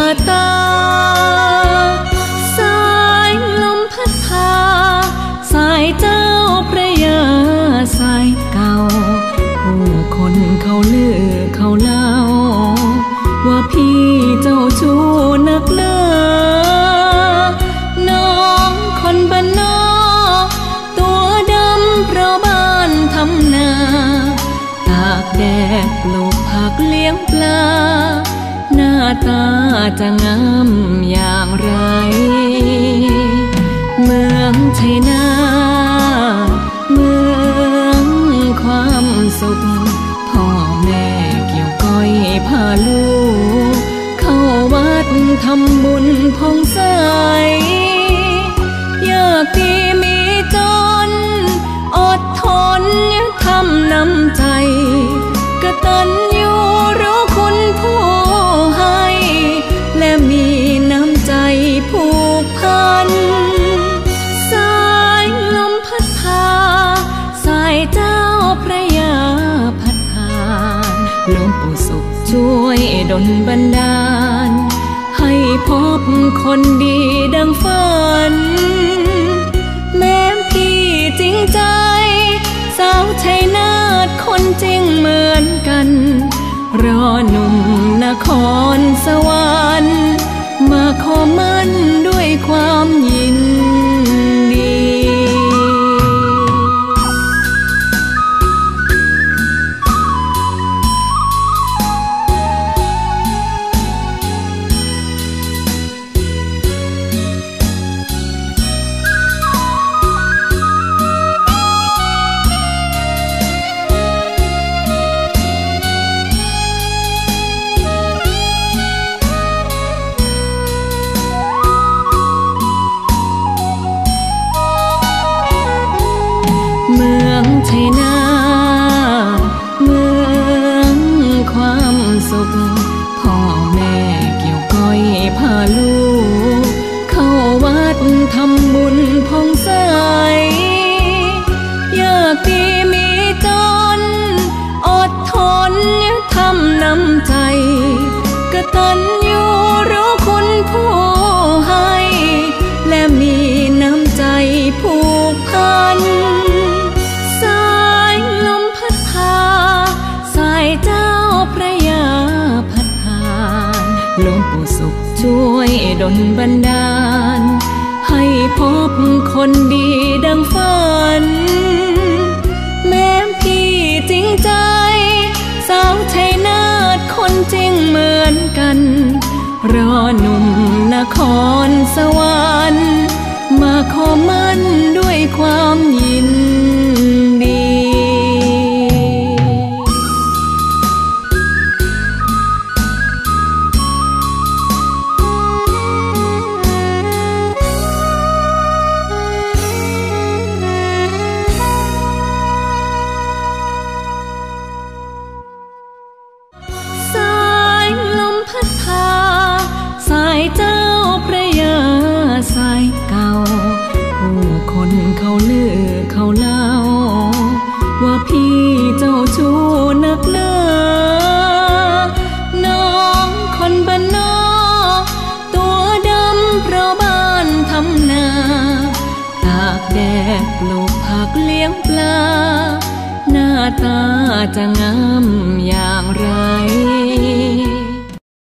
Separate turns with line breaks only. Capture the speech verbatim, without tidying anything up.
ตาสายลมพัดพาสายเจ้าพระยาสายเก่าผู้คนเขาลือเขาเล่าว่าพี่เจ้าชู้นักเลือน้องคนบ้านนอกตัวดำเพราะบ้านทำนาตากแดดปลูกผักเลี้ยงปลาหน้าตาจะงามอย่างไรเมืองชัยนาเมืองความสุขพ่อแม่เกี่ยวก้อยพาลูกเข้าวัดทำบุญผ่องใสอยากดีมีจนอดทนทำน้ำใจกตัญญูรู้คุณผู้ให้และมีน้ำใจผูกพันสายลมพัดพาสายเจ้าพระยาพัดผ่านหลวงปู่สุขช่วยดลบันดาลให้พบคนดีดังฝันแม้พี่จริงใจสาวชัยนาทคนจริงเหมือนกันรอหนุ่มนครสวรรค์มาขอมั่นด้วยความยินดีชัยนาเมืองความสุขพ่อแม่เกี่ยวก้อยพาลูกเข้าวัดทำบุญผ่องใสอยากดีมีจนอดทนทำน้ำใจกตัญญูรู้คุณผู้ให้และมีน้ำใจผูกพันเจ้าพระยาพัดผ่านหลวงปู่สุขช่วยดลบันดาลให้พบคนดีดังฝันแม้พี่จริงใจสาวชัยนาทคนจริงเหมือนกันรอหนุ่มนครสวรรค์มาขอมั่นด้วยความยินดีเจ้าพระยาสายเก่าผู้คนเขาลือเขาเล่าว่าพี่เจ้าชู้นักเลือน้องคนบ้านนอกตัวดำเพราะบ้านทำนาตากแดดปลูกผักเลี้ยงปลาหน้าตาจะงามอย่างไร